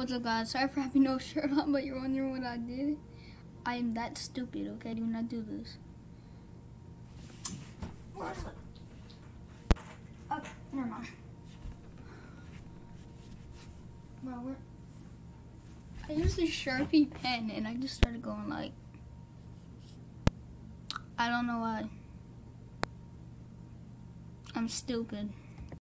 What's up, guys? Sorry for having no shirt on, but you're wondering what I did. I am that stupid, okay? I do not do this. Where's it? Okay, never mind. Bro, I used a Sharpie pen and I just started going like, I don't know why. I'm stupid.